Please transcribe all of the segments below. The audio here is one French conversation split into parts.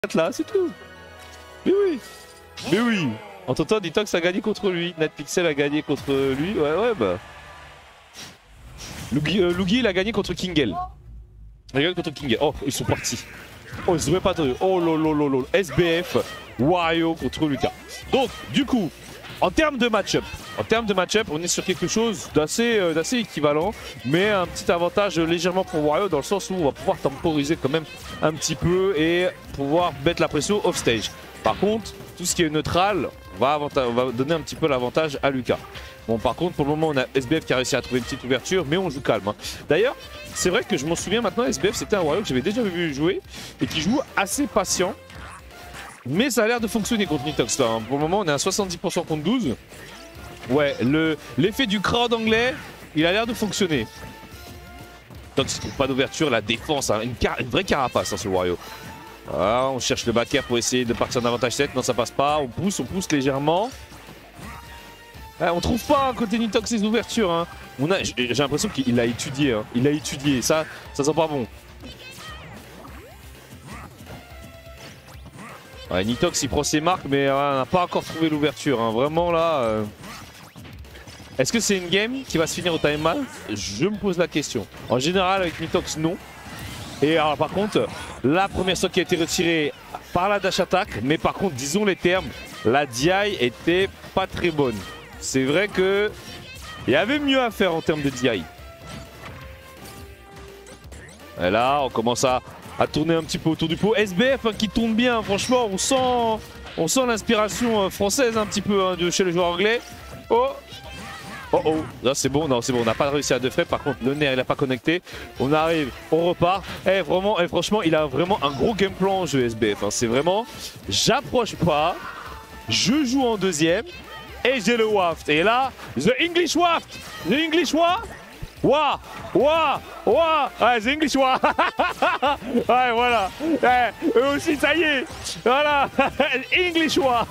là, c'est tout. Mais oui. Mais oui. Entre-temps, Detox a gagné contre lui. NetPixel a gagné contre lui. Ouais, bah. Lugi, il a gagné contre Kingel. Il a gagné contre Kingel. Oh, ils sont partis. Oh, ils se pas attendu. Oh, lolo. SBF, Wario contre Lucas. Donc, du coup, en termes de match-up, on est sur quelque chose d'assez équivalent, mais un petit avantage légèrement pour Wario dans le sens où on va pouvoir temporiser quand même un petit peu et pouvoir mettre la pression off-stage. Par contre, tout ce qui est neutral, on va donner un petit peu l'avantage à Lucas. Bon, par contre, pour le moment, on a SBF qui a réussi à trouver une petite ouverture, mais on joue calme. Hein. D'ailleurs, c'est vrai que je m'en souviens maintenant, SBF, c'était un Wario que j'avais déjà vu jouer et qui joue assez patient. Mais ça a l'air de fonctionner contre Nitox là. Hein. Pour le moment, on est à 70% contre 12. Ouais, l'effet du crowd anglais, il a l'air de fonctionner. Nitox ne trouve pas d'ouverture, la défense, hein, une vraie carapace, hein, ce Wario. Voilà, on cherche le back air pour essayer de partir en avantage 7. Non, ça passe pas. On pousse légèrement. Ouais, on trouve pas côté Nitox les ouvertures. Hein. J'ai l'impression qu'il a étudié. Hein. Il a étudié. Ça sent pas bon. Ouais, Nitox il prend ses marques, mais on n'a pas encore trouvé l'ouverture. Hein. Vraiment là. Est-ce que c'est une game qui va se finir au time mal? Je me pose la question. En général, avec Nitox, non. Et alors, par contre, la première stock qui a été retirée par la dash attack, mais par contre, disons les termes, la DI était pas très bonne. C'est vrai que il y avait mieux à faire en termes de DI. Et là, on commence à tourner un petit peu autour du pot. SBF hein, qui tourne bien, franchement, on sent l'inspiration française un petit peu hein, de chez le joueur anglais. Oh, là c'est bon, non c'est bon, on n'a pas réussi à deux frais, par contre le nerf il n'a pas connecté. On arrive, on repart. Franchement, il a vraiment un gros game plan en jeu SBF. Hein. C'est vraiment, j'approche pas, je joue en deuxième et j'ai le waft. Et là, the English waft, the English waft. Wa, ouais, the English wa. Ouais, voilà. Eux aussi, ça y est. Voilà, English wa.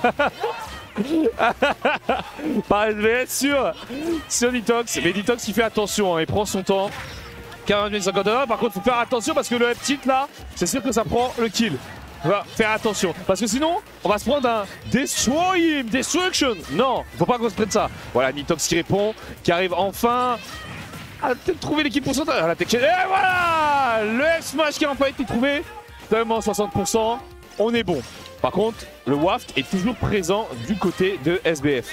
Par SBS sur Nitox. Mais Nitox, il fait attention, hein, il prend son temps. 40 51. Par contre, il faut faire attention parce que le F-tilt là, c'est sûr que ça prend le kill. On va faire attention parce que sinon on va se prendre un destruction. Non, faut pas qu'on se prenne ça. Voilà, Nitox qui répond, qui arrive enfin à trouver l'équipe pourcentage. La tech. Et voilà, le F-smash qui n'a pas été trouvé. Seulement 60%. On est bon. Par contre, le waft est toujours présent du côté de SBF.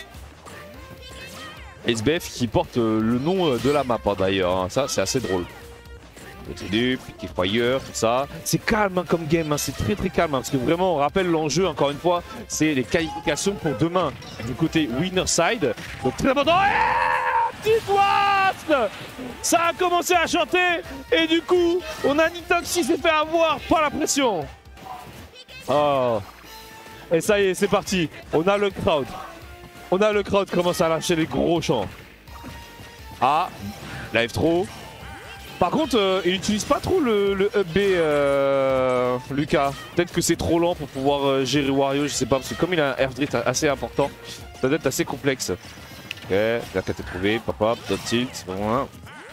SBF qui porte le nom de la map hein, d'ailleurs. Hein. Ça, c'est assez drôle. Continue, piqué fire, tout ça. C'est calme hein, comme game, hein. C'est très calme. Hein, parce que vraiment, on rappelle l'enjeu, encore une fois, c'est les qualifications pour demain du côté winner side. Donc très important. Petite waft. Ça a commencé à chanter. Et du coup, on a Nitox qui s'est fait avoir par la pression. Oh. Et ça y est, c'est parti. On a le crowd. Qui commence à lâcher les gros chants. Ah, live throw. Par contre, il n'utilise pas trop le up B, Lucas. Peut-être que c'est trop lent pour pouvoir gérer Wario, je sais pas. Parce que comme il a un air drift assez important, ça doit être assez complexe. Ok, la carte est trouvée. Pop-up, dot tilt. Bon,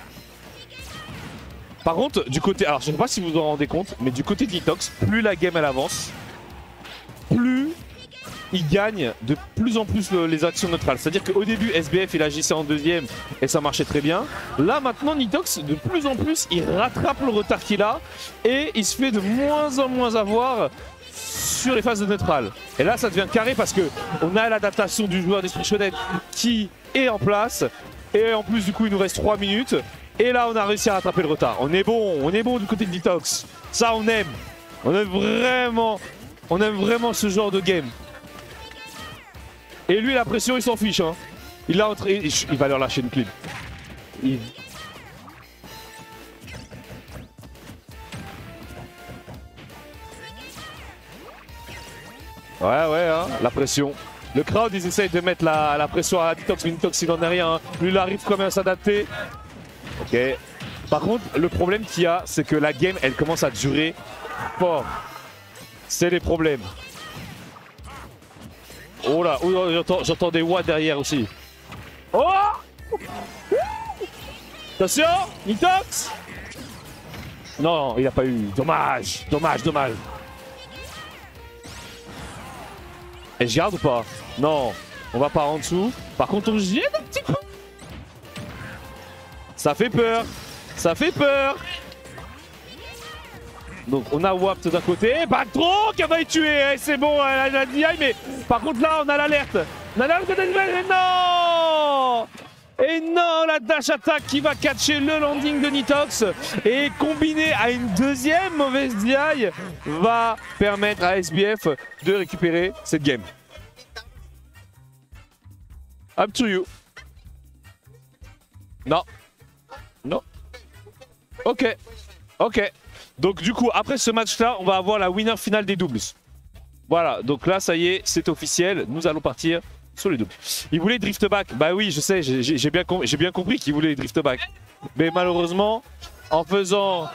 par contre, du côté... Alors, je ne sais pas si vous vous en rendez compte, mais du côté de Nitox, plus la game elle avance, plus il gagne de plus en plus les actions neutrales. C'est-à-dire qu'au début, SBF il agissait en deuxième et ça marchait très bien. Là maintenant, Nitox, de plus en plus, il rattrape le retard qu'il a et il se fait de moins en moins avoir sur les phases de neutral. Et là, ça devient carré parce qu'on a l'adaptation du joueur Destruction qui est en place. Et en plus, du coup, il nous reste 3 minutes. Et là, on a réussi à rattraper le retard. On est bon du côté de Nitox. Ça, on aime. On aime vraiment ce genre de game. Et lui, la pression, il s'en fiche. Hein. Il va leur lâcher une clean. Ouais, hein, la pression. Le crowd, ils essayent de mettre la pression à Nitox, mais Nitox, il n'en est rien. Hein. Lui, il arrive quand même à s'adapter. Ok. Par contre, le problème qu'il y a, c'est que la game, elle commence à durer fort. C'est les problèmes. Oh là, j'entends des watts derrière aussi. Oh! Attention, Nitox! Non, il n'a pas eu. Dommage. Et je garde ou pas? Non, on va par en dessous. Par contre, on gêne un petit peu. Ça fait peur. Ça fait peur. Donc on a Wapt d'un côté, pas trop qui va y tuer, c'est bon, elle a dit mais par contre là on a l'alerte. On a l'alerte et non. Et non, la dash attack qui va catcher le landing de Nitox et combiné à une deuxième mauvaise DI va permettre à SBF de récupérer cette game. Up to you. Non. Non. Ok. Ok. Donc du coup, après ce match-là, on va avoir la winner finale des doubles. Voilà, donc là, ça y est, c'est officiel. Nous allons partir sur les doubles. Il voulait drift back. Bah oui, je sais, j'ai bien compris qu'il voulait drift back. Mais malheureusement, en faisant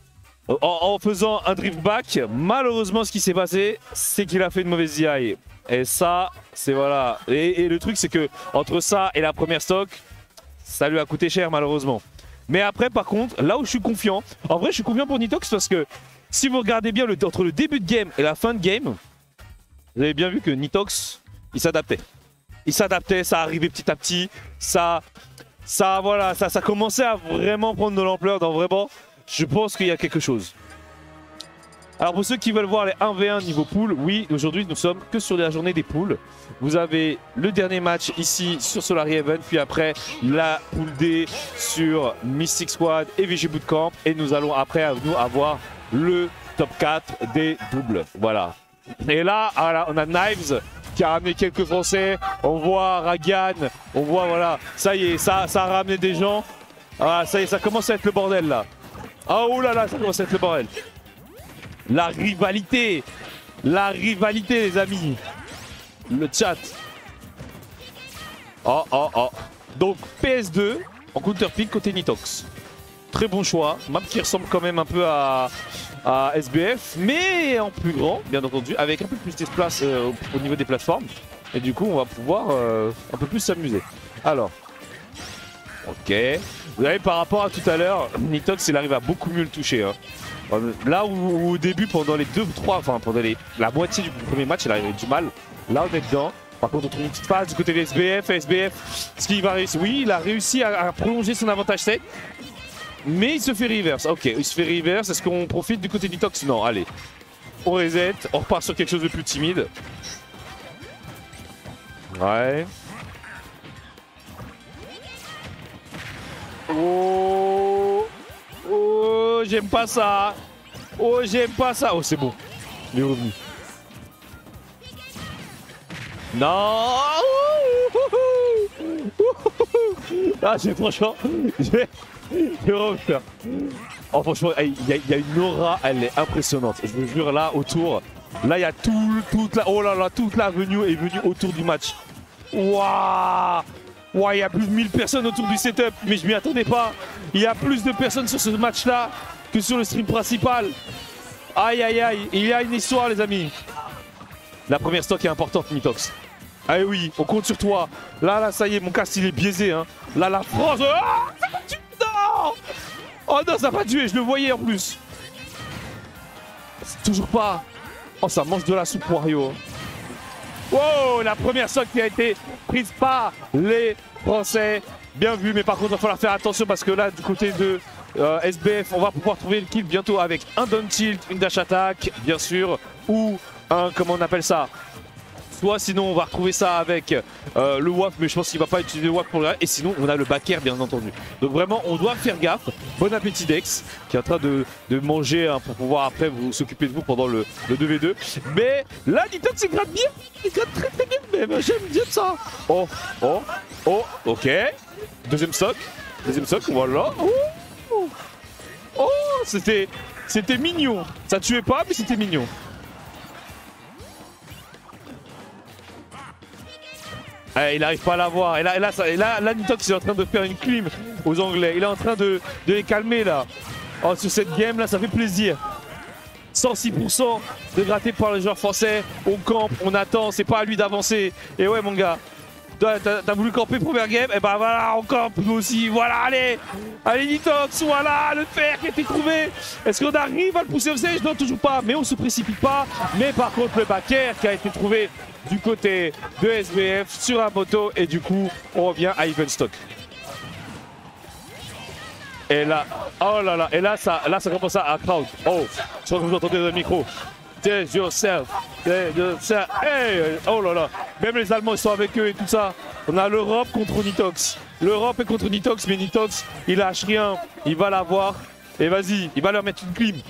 un drift back, malheureusement, ce qui s'est passé, c'est qu'il a fait une mauvaise DI. Et ça, c'est voilà. Et le truc, c'est que entre ça et la première stock, ça lui a coûté cher, malheureusement. Mais après, par contre, là où je suis confiant, en vrai, je suis confiant pour Nitox parce que si vous regardez bien entre le début de game et la fin de game, vous avez bien vu que Nitox, il s'adaptait. Il s'adaptait, ça arrivait petit à petit, ça commençait à vraiment prendre de l'ampleur. Dans vraiment, je pense qu'il y a quelque chose. Alors pour ceux qui veulent voir les 1v1 niveau pool, oui, aujourd'hui nous sommes que sur la journée des poules. Vous avez le dernier match ici sur Solary Heaven, puis après la pool D sur Mystic Squad et VG Bootcamp. Et nous allons après nous avoir le top 4 des doubles. Voilà. Et là, voilà, on a Knives qui a ramené quelques Français. On voit Ragan, on voit voilà, ça y est, ça a ramené des gens. Ah, ça y est, ça commence à être le bordel là. Ah oh là là, ça commence à être le bordel. La rivalité, les amis. Le chat. Oh, oh, oh. Donc PS2 en counterpick côté Nitox. Très bon choix. Map qui ressemble quand même un peu à SBF, mais en plus grand, bien entendu, avec un peu plus d'espace au niveau des plateformes. Et du coup, on va pouvoir un peu plus s'amuser. Alors, ok. Vous savez, par rapport à tout à l'heure, Nitox, il arrive à beaucoup mieux le toucher. Hein. Là où au début, pendant les 2-3, enfin pendant la moitié du premier match, il avait du mal. Là, on est dedans. Par contre, on trouve une petite phase du côté des SBF. SBF, ce qui va réussir. Oui, il a réussi à prolonger son avantage 7. Mais il se fait reverse. Ok, il se fait reverse. Est-ce qu'on profite du côté Nitox? Non, allez. On reset. On repart sur quelque chose de plus timide. Ouais. Oh. Oh, j'aime pas ça. Oh, j'aime pas ça. Oh, c'est bon. Il est revenu. Non. Ah, j'ai franchement... J'ai refaire. Oh, franchement, il y a une aura, elle est impressionnante. Je vous jure, là, autour... Là, il y a toute la... Oh là là, toute l'avenue est venue autour du match. Waouh. Ouais, il y a plus de 1000 personnes autour du setup, mais je m'y attendais pas. Il y a plus de personnes sur ce match-là que sur le stream principal. Aïe, aïe, aïe. Il y a une histoire, les amis. La première stock est importante, Nitox. Ah oui, on compte sur toi. Là, ça y est, mon cast, il est biaisé. Hein. Là, la France... Ah, ça va tuer. Non. Oh non, ça va tuer, je le voyais en plus. Toujours pas. Oh, ça mange de la soupe Wario. Wow, la première stock qui a été prise par les Français. Bien vu, mais par contre, il va falloir faire attention parce que là, du côté de SBF, on va pouvoir trouver le kill bientôt avec un down tilt, une dash attack, bien sûr, ou un, comment on appelle ça? Soit sinon, on va retrouver ça avec le WAF, mais je pense qu'il ne va pas utiliser le WAF pour le reste. Et sinon, on a le back air, bien entendu. Donc vraiment, on doit faire gaffe. Bon appétit Dex, qui est en train de manger hein, pour pouvoir après vous s'occuper de vous pendant le 2v2. Mais là, Nitox, il gratte bien. Il gratte très très bien même. J'aime bien ça. Oh, oh, oh, ok. Deuxième stock, voilà. Oh, oh c'était mignon. Ça tuait pas, mais c'était mignon. Ah, il n'arrive pas à l'avoir. Et là, Nitox est en train de faire une clim aux Anglais. Il est en train de les calmer là. Oh, sur cette game là, ça fait plaisir. 106% de gratté par les joueurs français. On campe, on attend. C'est pas à lui d'avancer. Et ouais, mon gars. T'as voulu camper première game, et bah voilà, on campe nous aussi. Voilà, allez, allez Nitox, voilà le fer qui a été trouvé. Est-ce qu'on arrive à le pousser au stage? Non, toujours pas, mais on se précipite pas. Mais par contre, le backer qui a été trouvé du côté de SBF sur un moto, et du coup, on revient à even stock. Et là, oh là là, et là ça commence à crowd. Oh, je crois que vous entendez dans le micro. Test yourself, hey, oh là là, même les Allemands ils sont avec eux et tout ça. On a l'Europe contre Nitox. L'Europe est contre Nitox, mais Nitox il lâche rien, il va l'avoir. Et vas-y, il va leur mettre une clim.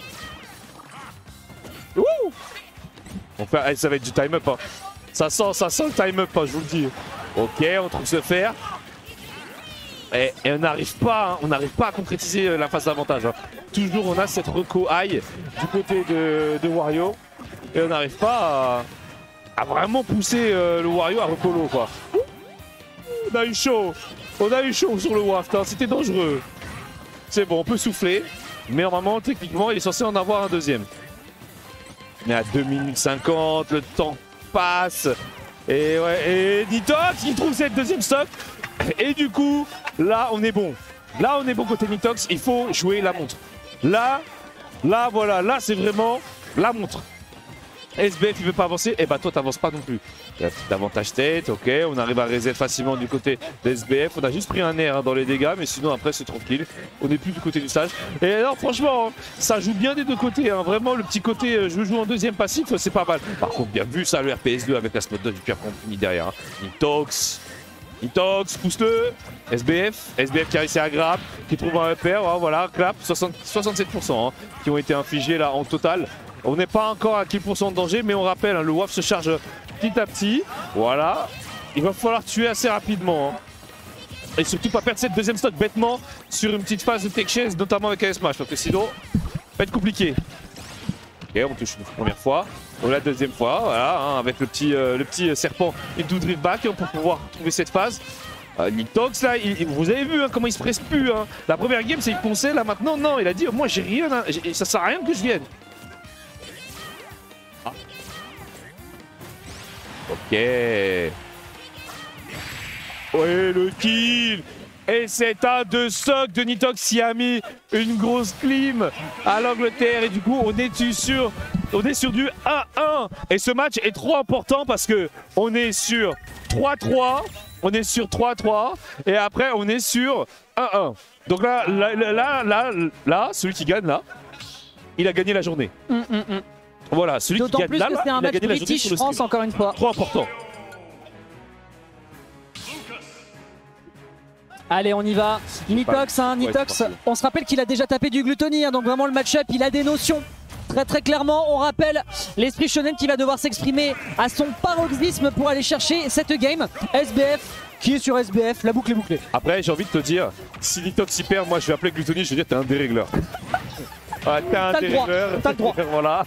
Ouh, enfin, ça va être du time up. Hein. Ça sent le time up, hein, je vous le dis. Ok, on trouve ce fer. Et on n'arrive pas, hein, à concrétiser la phase d'avantage. Hein. Toujours on a cette reco high du côté de Wario. Et on n'arrive pas à vraiment pousser le Wario à recolo quoi. On a eu chaud. On a eu chaud sur le waft, hein. C'était dangereux. C'est bon, on peut souffler. Mais normalement, techniquement, il est censé en avoir un deuxième. Mais à 2 minutes 50, le temps passe. Et ouais, et Nitox il trouve cette deuxième stock. Et du coup, là on est bon. Là on est bon côté Nitox, il faut jouer la montre. Là voilà, là c'est vraiment la montre. SBF il veut pas avancer, et bah toi t'avances pas non plus. Davantage tête, ok, on arrive à reset facilement du côté de SBF. On a juste pris un air hein, dans les dégâts, mais sinon après c'est tranquille. On n'est plus du côté du stage. Et alors franchement, hein, ça joue bien des deux côtés. Hein. Vraiment le petit côté je joue en deuxième passif, c'est pas mal. Par contre bien vu ça le RPS2 avec la spot dodge du Pierre Compagnie derrière. Hein. Nitox, pousse-le. SBF qui a réussi à grab, qui trouve un repère, hein, voilà, clap, 67% hein, qui ont été infligés là en total. On n'est pas encore à quel pourcent de danger, mais on rappelle, hein, le WAF se charge petit à petit. Voilà, il va falloir tuer assez rapidement. Hein. Et surtout pas perdre cette deuxième stock bêtement sur une petite phase de tech chase, notamment avec un smash, parce que sinon, ça va être compliqué. Ok, on touche une première fois, on la deuxième fois, voilà, hein, avec le petit serpent into drift back hein, pour pouvoir trouver cette phase. Nitox là, vous avez vu hein, comment il se presse plus. Hein. La première game c'est il ponçait, là maintenant non, il a dit moi j'ai rien, hein, ça sert à rien que je vienne. Ah. Ok. Ouais le kill. Et c'est un de stock de Nitox qui a mis une grosse clim à l'Angleterre. Et du coup, on est sur du 1-1. Et ce match est trop important parce que on est sur 3-3. On est sur 3-3. Et après, on est sur 1-1. Donc là, celui qui gagne là, il a gagné la journée. Voilà, celui qui gagne là, il a gagné la journée sur le France, encore une fois. Trop important. Allez, on y va. Nitox, hein, Nitox, on se rappelle qu'il a déjà tapé du Gluttony, hein, donc vraiment le match-up, il a des notions. Très clairement, on rappelle l'esprit shonen qui va devoir s'exprimer à son paroxysme pour aller chercher cette game. SBF qui est sur SBF, la boucle est bouclée. Après, j'ai envie de te dire, si Nitox y perd, moi je vais appeler Gluttony, je vais dire t'es un dérégleur. Ah, t'es un dérégleur. T'as le droit. Voilà.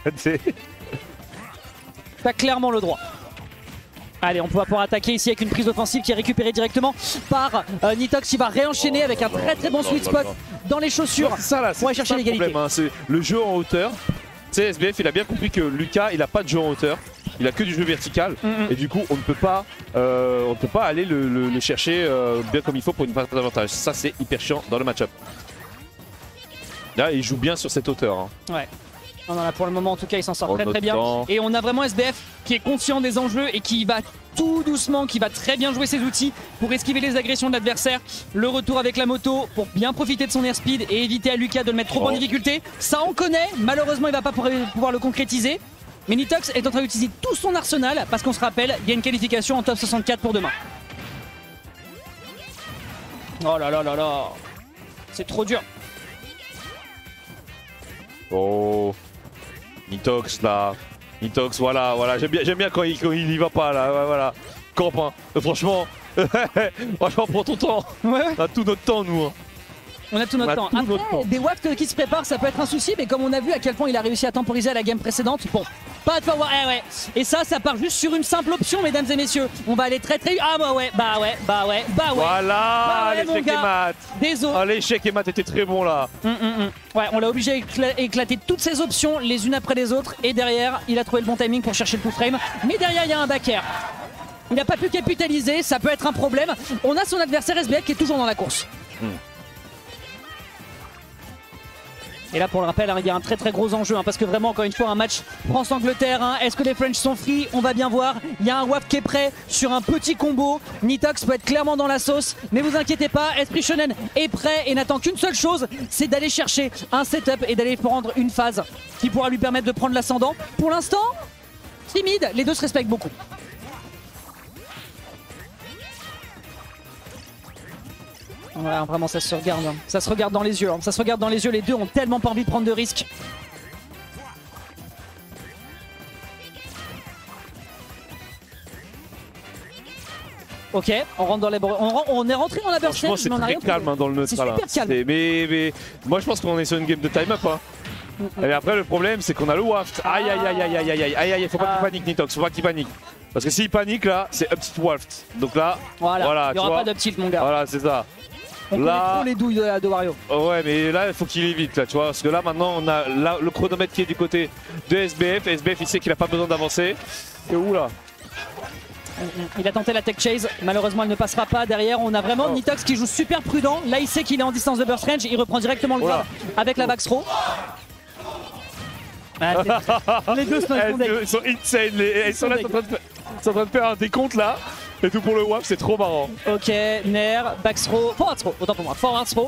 T'as clairement le droit. Allez, on va pouvoir attaquer ici avec une prise offensive qui est récupérée directement par Nitox. Il va réenchaîner avec un très bon sweet spot dans les chaussures. C'est ça là, c'est chercher l'égalité. Hein, c'est le jeu en hauteur. Tu sais, SBF, il a bien compris que Lucas, il a pas de jeu en hauteur. Il a que du jeu vertical. Et du coup, on ne peut pas aller le chercher bien comme il faut pour une phase d'avantage. Ça, c'est hyper chiant dans le match-up. Là, il joue bien sur cette hauteur. Hein. Ouais. Non, là, pour le moment, en tout cas, il s'en sort très bien. Et on a vraiment SBF qui est conscient des enjeux et qui va tout doucement, qui va très bien jouer ses outils pour esquiver les agressions de l'adversaire. Le retour avec la moto pour bien profiter de son airspeed et éviter à Lucas de le mettre trop en difficulté. Ça, on connaît. Malheureusement, il va pas pouvoir le concrétiser. Mais Nitox est en train d'utiliser tout son arsenal parce qu'on se rappelle, il y a une qualification en top 64 pour demain. Oh là là là là. C'est trop dur. Oh. Nitox là, Nitox voilà, j'aime bien quand il y va pas là, voilà, camp hein. Franchement, prends ton temps, on a tout notre temps nous. Hein. On a tout notre temps. Après, des wafts qui se préparent, ça peut être un souci, mais comme on a vu à quel point il a réussi à temporiser à la game précédente, bon, pas de forward, Et ça part juste sur une simple option, mesdames et messieurs. On va aller très. Ah bah ouais. Voilà, l'échec et mat. Désolé. Ah, l'échec et mat était très bon là. Ouais, on l'a obligé d'éclater toutes ses options les unes après les autres. Et derrière, il a trouvé le bon timing pour chercher le two frame. Mais derrière, il y a un back air. Il n'a pas pu capitaliser, ça peut être un problème. On a son adversaire SBF qui est toujours dans la course. Et là, pour le rappel, il y a un très très gros enjeu parce que vraiment, encore une fois, un match France-Angleterre. Est-ce que les French sont free? On va bien voir. Il y a un WAF qui est prêt sur un petit combo. Nitox peut être clairement dans la sauce, mais vous inquiétez pas, Esprit Shonen est prêt et n'attend qu'une seule chose, c'est d'aller chercher un setup et d'aller prendre une phase qui pourra lui permettre de prendre l'ascendant. Pour l'instant, timide, les deux se respectent beaucoup. Ouais, vraiment ça se regarde, ça se regarde dans les yeux, ça se regarde dans les yeux, les deux ont tellement pas envie de prendre de risques. Ok, on rentre dans les on est rentré dans la burst stage, c'est très calme dans le neutral. C'est super calme. Mais moi je pense qu'on est sur une game de time-up. Et après le problème c'est qu'on a le waft. Aïe aïe aïe aïe aïe aïe aïe aïe, faut pas qu'il panique Nitox, faut pas qu'il panique. Parce que s'il panique là, c'est up tilt waft. Donc là, voilà il y aura pas d'up tilt mon gars. Voilà, c'est ça. On connaît trop les douilles de Wario. Ouais, mais là, il faut qu'il évite, là, tu vois. Parce que là, maintenant, on a le chronomètre qui est du côté de SBF. SBF, il sait qu'il a pas besoin d'avancer. Et où là? Il a tenté la tech chase, malheureusement elle ne passera pas. Derrière on a vraiment Nitox qui joue super prudent. Là il sait qu'il est en distance de burst range, il reprend directement le grab avec la back throw. Les deux sont ils sont insane, ils sont là, ils sont en train de faire un décompte là. Et tout pour le WAF, c'est trop marrant. Ok, Nair, back throw, forward throw, autant pour moi, forward throw.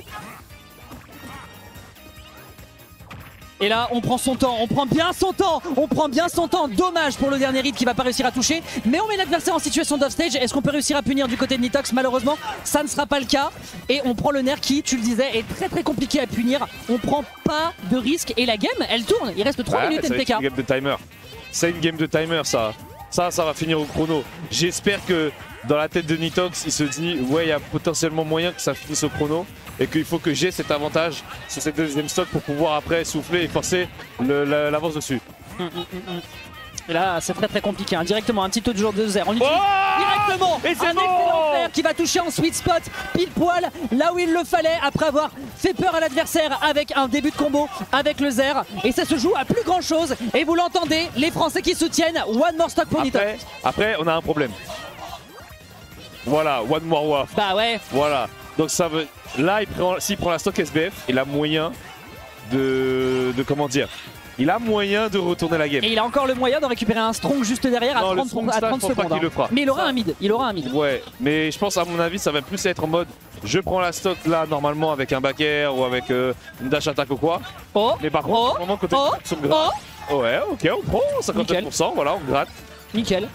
Et là, on prend son temps, on prend bien son temps, on prend bien son temps. Dommage pour le dernier hit qui va pas réussir à toucher. Mais on met l'adversaire en situation d'offstage. Est-ce qu'on peut réussir à punir du côté de Nitox? Malheureusement, ça ne sera pas le cas. Et on prend le Nair qui, tu le disais, est très très compliqué à punir. On prend pas de risque. Et la game, elle tourne. Il reste 3 minutes NTK. C'est une game de timer. C'est une game de timer, ça. Ça va finir au chrono. J'espère que dans la tête de Nitox, il se dit ouais, il y a potentiellement moyen que ça finisse au chrono et qu'il faut que j'ai cet avantage sur cette deuxième stock pour pouvoir après souffler et forcer l'avance dessus. Et là, c'est très très compliqué. Directement, un petit taux de jour de 0. On utilise directement un excellent fer qui va toucher en sweet spot, pile poil, là où il le fallait, après avoir fait peur à l'adversaire avec un début de combo avec le Zer. Et ça se joue à plus grand chose. Et vous l'entendez, les Français qui soutiennent. One more stock pour Nitox. Après, on a un problème. Voilà, one more WAF. Bah ouais. Voilà. Donc ça veut. Là, s'il prend la stock SBF, il a moyen de comment dire. Il a moyen de retourner la game. Et il a encore le moyen de récupérer un strong juste derrière à 30 secondes. Le fera. Mais il aura un mid. Il aura un mid. Ouais, mais je pense à mon avis ça va plus être en mode je prends la stock là normalement avec un back air ou avec une dash attack ou quoi. Mais par contre, au moment côté ouais, ok, on prend 59%, voilà, on gratte. Nickel.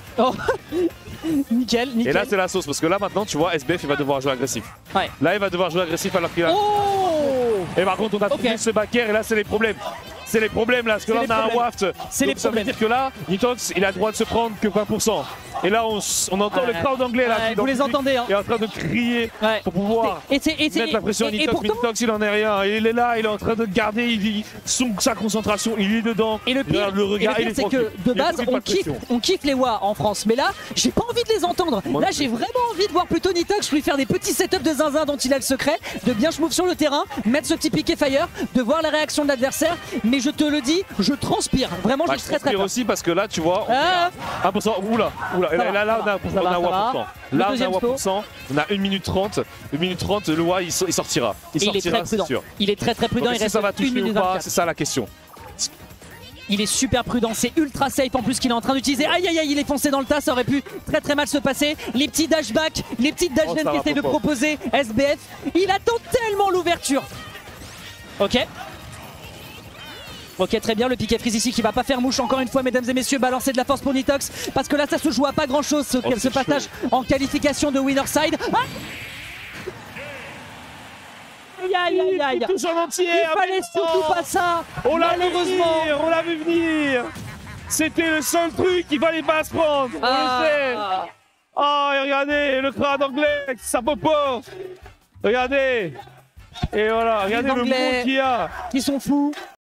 Nickel. Et là c'est la sauce parce que là maintenant tu vois SBF il va devoir jouer agressif. Ouais. Là il va devoir jouer agressif alors qu'il a. Et par contre on a trouvé ce back air et là c'est les problèmes. C'est les problèmes là, parce que là on a un waft. C'est les problèmes. Ça veut dire que là, Nitox il a le droit de se prendre que 20%. Et là on entend le crowd anglais là. Vous les entendez hein. Il est en train de crier pour pouvoir mettre la pression à Nitox. Mais Nitox il en est rien. Il est là, il est en train de garder sa concentration, il est dedans. Et le pire, c'est que de base on kiffe les WA en France. Mais là, j'ai pas envie de les entendre. Là j'ai vraiment envie de voir plutôt Nitox lui faire des petits setups de zinzin dont il a le secret, de bien schmouf sur le terrain, mettre ce petit piqué fire, de voir la réaction de l'adversaire. Mais je te le dis, je transpire. Vraiment, je suis très très aussi parce que là, tu vois, 1%. Oula. Et là, on a 1%. Là, on a 1%. On a 1 minute 30. 1 minute 30, le WA, il sortira. Il sortira, c'est sûr. Il est très très prudent. Il reste 1 minute 24. C'est ça la question. Il est super prudent, c'est ultra safe en plus qu'il est en train d'utiliser. Aïe aïe aïe, il est foncé dans le tas, ça aurait pu très très mal se passer. Les petits dashbacks, les petites dash qui essaient de proposer SBF. Il attend tellement l'ouverture. Ok, très bien, le piquet freeze ici qui va pas faire mouche encore une fois, mesdames et messieurs, balancer de la force pour Nitox, parce que là ça se joue à pas grand chose, ce passage en qualification de winner side. Aïe. Il touche en entier. Il fallait surtout pas ça. On l'a vu venir. C'était le seul truc qu'il fallait pas se prendre. On le sait. Oh, et regardez le crowd anglais, ça popo. Regardez. Et voilà, regardez le monde qu'il y a. Ils sont fous.